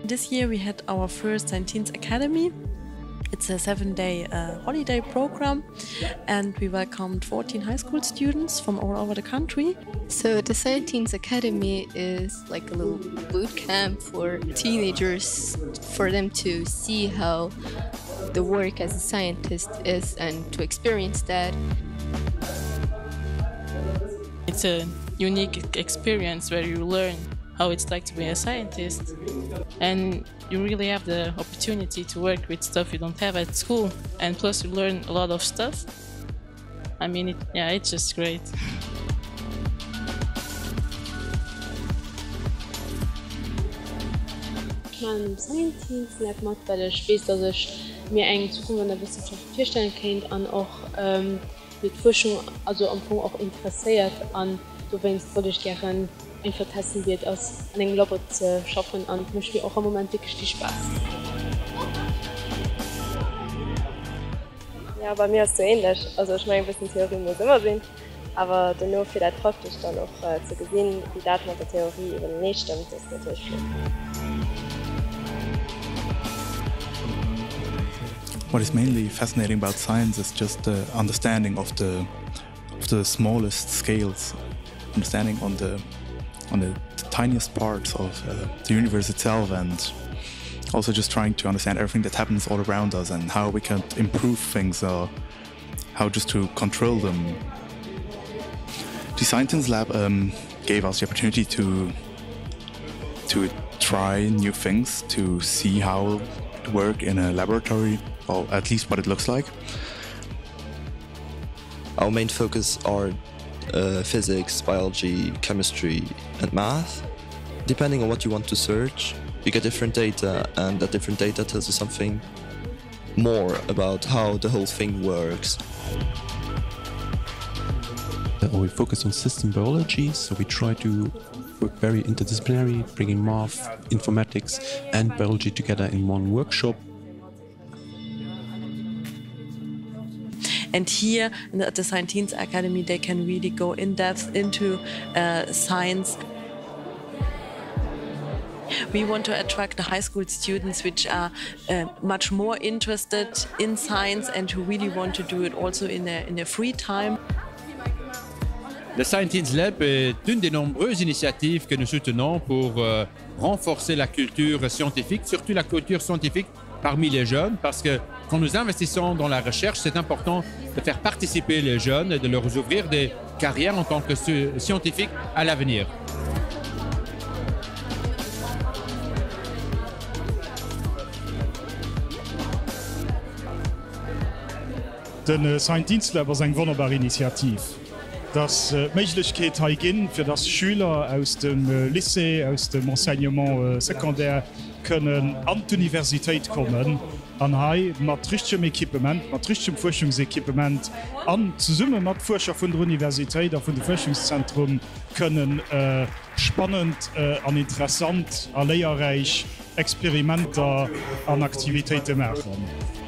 This year we had our first Science Academy. It's a 7-day holiday program, and we welcomed 14 high school students from all over the country. So the Science Academy is like a little boot camp for teenagers, for them to see how the work as a scientist is and to experience that. It's a unique experience where you learn how it's like to be a scientist, and you really have the opportunity to work with stuff you don't have at school, and plus you learn a lot of stuff. I mean, it's just great. Man Science Lab macht, weil ich weiß, dass ich mir eng Zukunft in der Wissenschaft vorstellen kann und auch mit Forschung also am Punkt auch interessiert an, du wennst würde ich gerne einfach testen wird, aus einem Labor zu schaffen, und möchte auch im Moment wirklich die Spaß. Ja, bei mir ist es so ähnlich. Also ich meine, ein bisschen Theorie muss immer sein, aber dennoch vielleicht praktisch dann auch zu sehen, wie Daten mit der Theorie eben nicht stimmt, ist natürlich schlimm. What is mainly fascinating about science is just the understanding of the smallest scales, understanding on the tiniest parts of the universe itself, and also just trying to understand everything that happens all around us and how we can improve things or how just to control them. The Science Lab gave us the opportunity to try new things, to see how it works in a laboratory, or at least what it looks like. Our main focus are physics, biology, chemistry and math. Depending on what you want to search, you get different data, and that different data tells you something more about how the whole thing works. We focus on system biology, so we try to work very interdisciplinary, bringing math, informatics and biology together in one workshop. And here at the Science Academy, they can really go in depth into science. We want to attract the high school students which are much more interested in science and who really want to do it also in their free time. Le Science Lab est une des nombreuses initiatives que nous soutenons pour renforcer la culture scientifique, surtout la culture scientifique parmi les jeunes, parce que quand nous investissons dans la recherche, c'est important de faire participer les jeunes et de leur ouvrir des carrières en tant que scientifiques à l'avenir. Den Science Lab ist eine wunderbare Initiative. Das Möglichkeit hier gehen, für das Schüler aus dem Lycée, aus dem Enseignement secondaire können an die Universität kommen, an hier mit richtigem Equipment, mit richtigem Forschungsequipment, an zusammen mit Forschern von der Universität und von dem Forschungszentrum können spannend und interessant und lehrreich Experimente und Aktivitäten machen.